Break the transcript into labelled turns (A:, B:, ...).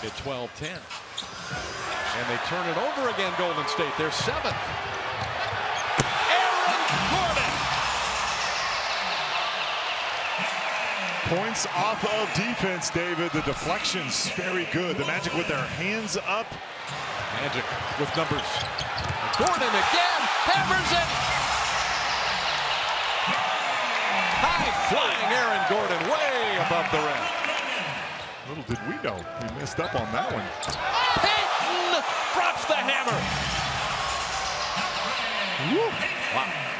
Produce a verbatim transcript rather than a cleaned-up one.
A: At twelve ten. And they turn it over again, Golden State. They're seventh. Aaron Gordon.
B: Points off of defense, David. The deflections very good. The Magic with their hands up.
A: Magic with numbers. Gordon again hammers it. High flying Aaron Gordon way above the rim.
B: Little did we know, we missed up on that one.
A: Payton drops the hammer.
B: Woo.
A: Wow.